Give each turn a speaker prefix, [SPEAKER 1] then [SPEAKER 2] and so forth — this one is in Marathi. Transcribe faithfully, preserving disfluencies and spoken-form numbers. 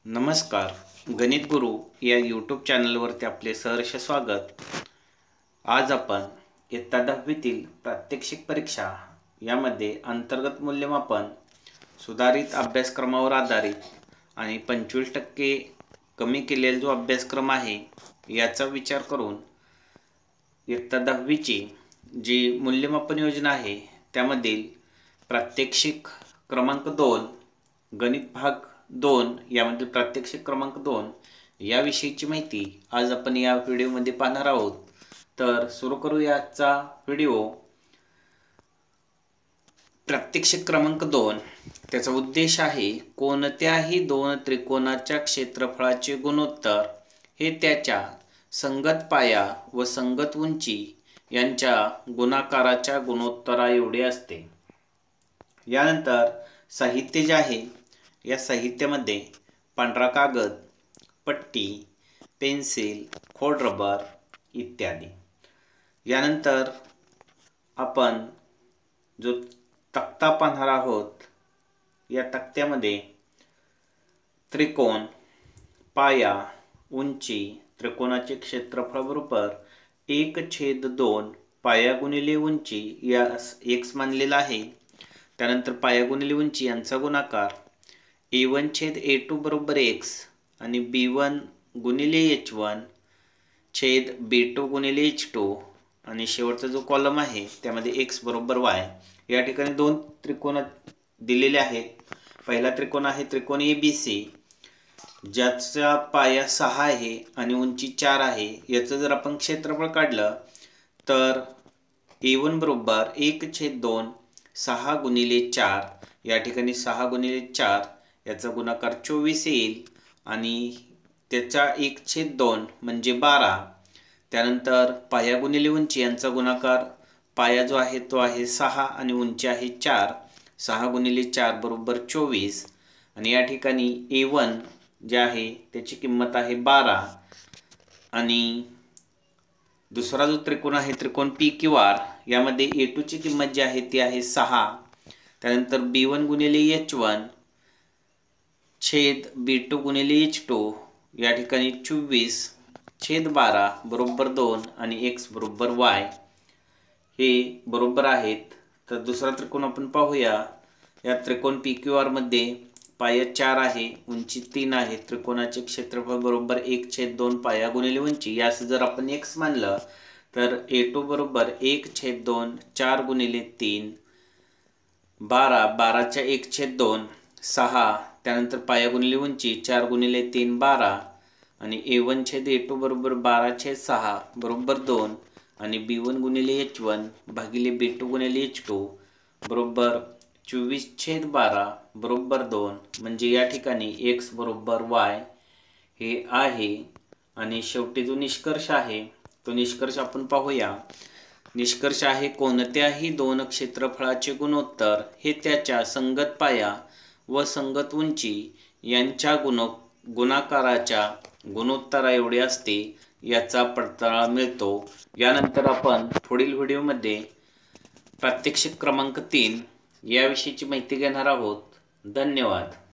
[SPEAKER 1] नमस्कार. गणित गुरु या यूट्यूब चॅनलवरती आपले सहर्ष स्वागत. आज आपण इयत्ता दहावीतील प्रात्यक्षिक परीक्षा यामध्ये अंतर्गत मूल्यमापन सुधारित अभ्यासक्रमावर आधारित आणि पंचवीस टक्के कमी केलेला जो अभ्यासक्रम आहे याचा विचार करून इयत्ता दहावीची जी मूल्यमापन योजना आहे त्यामधील प्रात्यक्षिक क्रमांक दोन गणित भाग दोन यामधील प्रात्यक्षिक क्रमांक दोन याविषयीची माहिती आज आपण या व्हिडिओमध्ये पाहणार आहोत. तर सुरू करूया आजचा व्हिडिओ. प्रात्यक्षिक क्रमांक दोन त्याचा उद्देश आहे कोणत्याही दोन त्रिकोणाच्या क्षेत्रफळाचे गुणोत्तर हे त्याच्या संगत पाया व संगत उंची यांच्या गुणाकाराच्या गुणोत्तरा एवढे असते. यानंतर साहित्य जे आहे या साहित्यामध्ये पांढरा कागद, पट्टी, पेन्सिल, खोडरबर इत्यादी. यानंतर आपण जो तक्ता पाहणार आहोत या तक्त्यामध्ये त्रिकोण, पाया, उंची, त्रिकोणाचे क्षेत्रफळ बरोबर एक छेद दोन पाया गुणिले उंची या एक्स मानलेला आहे. त्यानंतर पाया गुणिले उंची यांचा गुणाकार ए वन छेद ए टू बरोबर एक्स आणि बी वन गुणिले एच वन छेद बी टू गुणिले एच टू आणि शेवटचा जो कॉलम आहे त्यामध्ये एक्स बरोबर वाय. या ठिकाणी दोन त्रिकोण दिलेले आहेत. पहिला त्रिकोण आहे त्रिकोण ए बी सी ज्याचा पाया सहा आहे आणि उंची चार आहे. याचं जर आपण क्षेत्रफळ काढलं तर ए वन बरोबर एक छेद दोन सहा गुणिले चार. या ठिकाणी सहा गुणिले चार याचा गुणाकार चोवीस येईल आणि त्याचा एक छेद दोन म्हणजे बारा. त्यानंतर पाया गुणिले उंची यांचा गुणाकार पाया जो आहे तो आहे सहा आणि उंची आहे चार. सहा गुणिले चार बरोबर चोवीस आणि या ठिकाणी ए वन जे आहे त्याची किंमत आहे बारा आणि दुसरा जो त्रिकोण आहे त्रिकोण पी क्यू आर यामध्ये ए टू ची किंमत जी आहे ती आहे सहा. त्यानंतर बी वन गुणिले एच वन छेद बी टू गुणिले एच टू या ठिकाणी चोवीस छेद बारा बरोबर दोन आणि एक्स बरोबर वाय हे बरोबर आहेत. तर दुसरा त्रिकोण आपण पाहूया. या त्रिकोण पी क्यू आर मध्ये पाया चार आहे, उंची तीन आहे. त्रिकोणाचे क्षेत्रफळ बरोबर एक छेद दोन पाया गुणिले उंची यास जर आपण एक्स मानलं तर ए टू बरोबर एक छेद दोन चार गुणिले तीन बारा. बाराच्या एक छेद दोन सहा. त्यानंतर पाया गुणिले उंची चार गुणिले तीन बारा आणि ए वन छेद ए टू बरोबर बारा छेद सहा बरोबर दोन आणि बी वन गुणिले एच वन भागिले बी टू गुणिले एच टू बरोबर चोवीस छेद बारा बरोबर दोन. म्हणजे या ठिकाणी एक्स बरोबर वाय हे आहे. आणि शेवटी जो निष्कर्ष आहे तो निष्कर्ष आपण पाहूया. निष्कर्ष आहे कोणत्याही दोन क्षेत्रफळाचे गुणोत्तर हे त्याच्या संगत पाया व संगत उंची यांच्या गुण गुणाकाराच्या गुणोत्तरा एवढे असते याचा पडताळा मिळतो. यानंतर आपण पुढील व्हिडिओमध्ये प्रात्यक्षिक क्रमांक तीन याविषयीची माहिती घेणार आहोत. धन्यवाद.